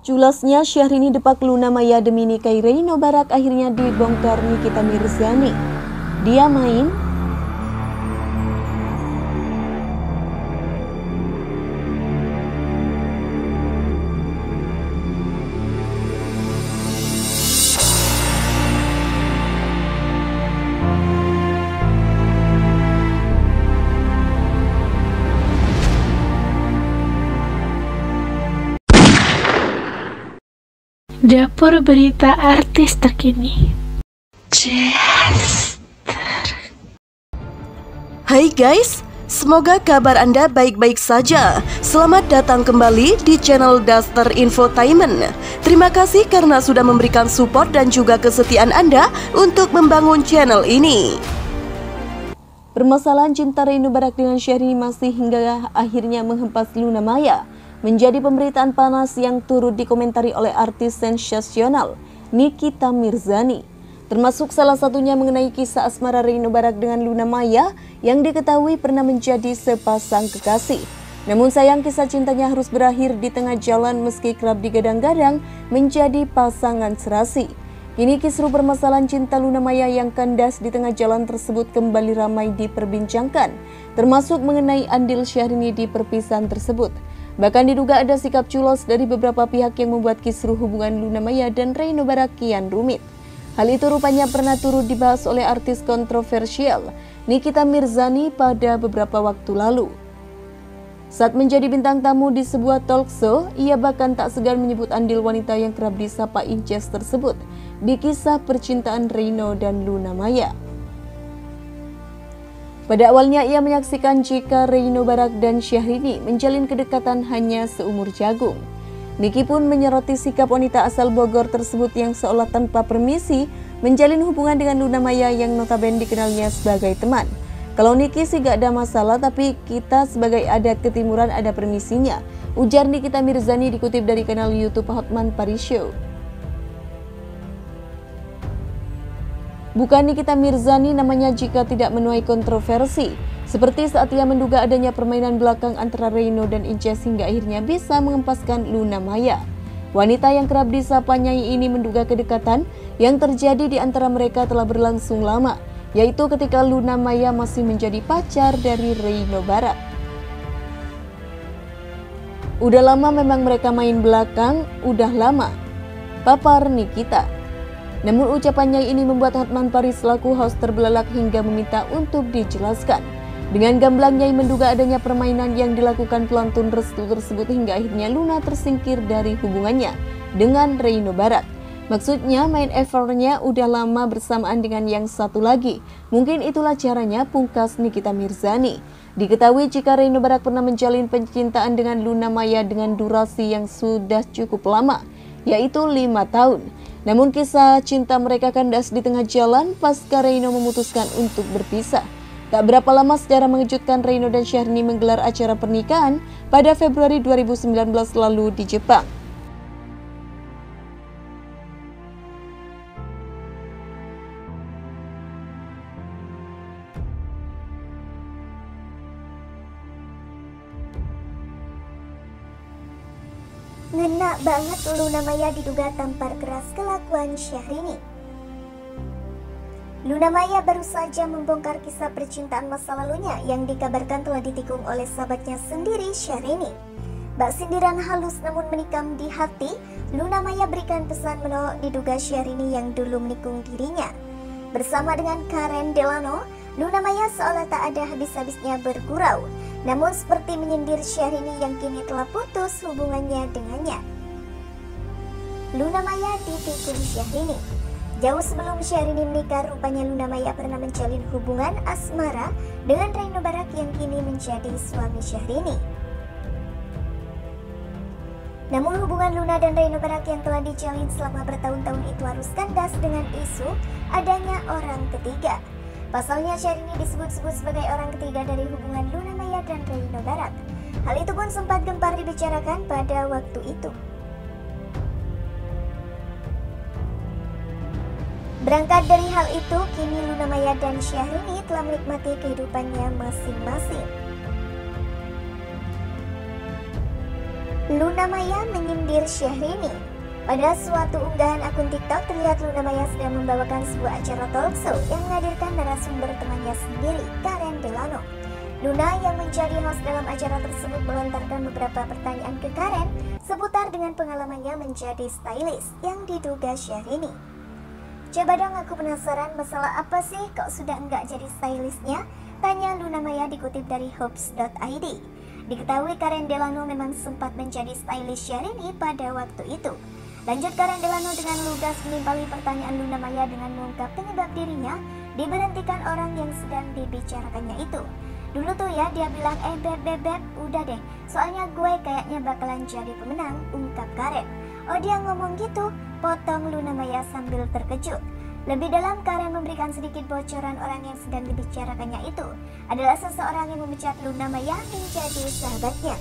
Culasnya Syahrini depak Luna Maya demi nikahi Reino Barak akhirnya dibongkar Nikita Mirzani. Dia main Dapur berita artis terkini. Hai guys, semoga kabar Anda baik-baik saja. Selamat datang kembali di channel Daster Infotainment. Terima kasih karena sudah memberikan support dan juga kesetiaan Anda untuk membangun channel ini. permasalahan cinta Reino Barak dengan Syahrini masih hingga akhirnya menghempas Luna Maya menjadi pemberitaan panas yang turut dikomentari oleh artis sensasional Nikita Mirzani. Termasuk salah satunya mengenai kisah asmara Reino Barak dengan Luna Maya yang diketahui pernah menjadi sepasang kekasih. Namun sayang kisah cintanya harus berakhir di tengah jalan meski kerap digadang-gadang menjadi pasangan serasi. Kini kisru permasalahan cinta Luna Maya yang kandas di tengah jalan tersebut kembali ramai diperbincangkan, termasuk mengenai andil Syahrini di perpisahan tersebut. Bahkan diduga ada sikap culas dari beberapa pihak yang membuat kisruh hubungan Luna Maya dan Reino Barak kian rumit. Hal itu rupanya pernah turut dibahas oleh artis kontroversial Nikita Mirzani pada beberapa waktu lalu. Saat menjadi bintang tamu di sebuah talk show, ia bahkan tak segan menyebut andil wanita yang kerap disapa Inces tersebut di kisah percintaan Reino dan Luna Maya. Pada awalnya ia menyaksikan jika Reino Barak dan Syahrini menjalin kedekatan hanya seumur jagung. Niki pun menyoroti sikap wanita asal Bogor tersebut yang seolah tanpa permisi menjalin hubungan dengan Luna Maya yang notabene dikenalnya sebagai teman. Kalau Niki sih gak ada masalah, tapi kita sebagai adat ketimuran ada permisinya, ujar Nikita Mirzani dikutip dari kanal YouTube Hotman Paris Show. Bukan Nikita Mirzani namanya jika tidak menuai kontroversi, seperti saat ia menduga adanya permainan belakang antara Reino dan Inces hingga akhirnya bisa mengempaskan Luna Maya. Wanita yang kerap disapa Nyai ini menduga kedekatan yang terjadi di antara mereka telah berlangsung lama, yaitu ketika Luna Maya masih menjadi pacar dari Reino Barak. Udah lama memang mereka main belakang, udah lama, papar Nikita. Namun ucapannya ini membuat Hotman Paris selaku host terbelalak hingga meminta untuk dijelaskan. Dengan gamblangnya menduga adanya permainan yang dilakukan pelantun restu tersebut hingga akhirnya Luna tersingkir dari hubungannya dengan Reino Barak. Maksudnya main effortnya udah lama bersamaan dengan yang satu lagi. Mungkin itulah caranya, pungkas Nikita Mirzani. Diketahui jika Reino Barak pernah menjalin percintaan dengan Luna Maya dengan durasi yang sudah cukup lama, yaitu 5 tahun. Namun kisah cinta mereka kandas di tengah jalan pasca Reino memutuskan untuk berpisah. Tak berapa lama secara mengejutkan Reino dan Syahrini menggelar acara pernikahan pada Februari 2019 lalu di Jepang. Ngena banget Luna Maya diduga tampar keras kelakuan Syahrini. Luna Maya baru saja membongkar kisah percintaan masa lalunya yang dikabarkan telah ditikung oleh sahabatnya sendiri, Syahrini. Bak sindiran halus namun menikam di hati, Luna Maya berikan pesan menolak diduga Syahrini yang dulu menikung dirinya. Bersama dengan Karen Delano, Luna Maya seolah tak ada habis-habisnya bergurau, namun seperti menyindir Syahrini yang kini telah putus hubungannya dengannya. Luna Maya ditikung Syahrini. Jauh sebelum Syahrini menikah, rupanya Luna Maya pernah menjalin hubungan asmara dengan Reino Barak yang kini menjadi suami Syahrini. Namun hubungan Luna dan Reino Barak yang telah dijalin selama bertahun-tahun itu harus kandas dengan isu adanya orang ketiga. Pasalnya Syahrini disebut-sebut sebagai orang ketiga dari hubungan Luna Maya dan Reino Barak. Hal itu pun sempat gempar dibicarakan pada waktu itu. Berangkat dari hal itu, kini Luna Maya dan Syahrini telah menikmati kehidupannya masing-masing. Luna Maya menyindir Syahrini. Pada suatu unggahan akun TikTok terlihat Luna Maya sedang membawakan sebuah acara talkshow yang menghadirkan narasumber temannya sendiri, Karen Delano. Luna yang menjadi host dalam acara tersebut melontarkan beberapa pertanyaan ke Karen seputar dengan pengalamannya menjadi stylist yang diduga Syahrini. Coba dong, aku penasaran masalah apa sih kok sudah enggak jadi stylistnya? Tanya Luna Maya dikutip dari hopes.id. Diketahui Karen Delano memang sempat menjadi stylist Syahrini pada waktu itu. Lanjut Karen Delano dengan lugas menimpali pertanyaan Luna Maya dengan mengungkap penyebab dirinya diberhentikan orang yang sedang dibicarakannya itu. Dulu tuh ya dia bilang, beb, udah deh, soalnya gue kayaknya bakalan jadi pemenang, ungkap Karen. Oh dia ngomong gitu, potong Luna Maya sambil terkejut. Lebih dalam, Karen memberikan sedikit bocoran orang yang sedang dibicarakannya itu adalah seseorang yang memecat Luna Maya menjadi sahabatnya.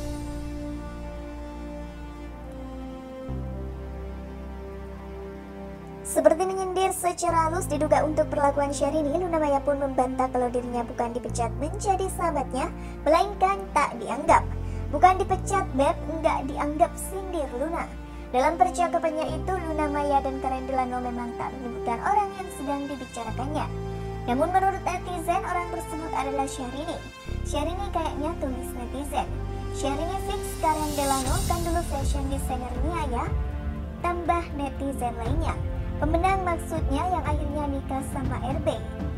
Seperti menyindir secara halus diduga untuk perlakuan Syahrini, Luna Maya pun membantah kalau dirinya bukan dipecat menjadi sahabatnya, melainkan tak dianggap. Bukan dipecat beb, nggak dianggap, sindir Luna. Dalam percakapannya itu, Luna Maya dan Karen Delano memang tak menyebutkan orang yang sedang dibicarakannya. Namun menurut netizen, orang tersebut adalah Syahrini. Syahrini kayaknya, tulis netizen. Syahrini fix Karen Delano kan dulu fashion designer Nia, tambah netizen lainnya. Pemenang maksudnya yang akhirnya nikah sama RB.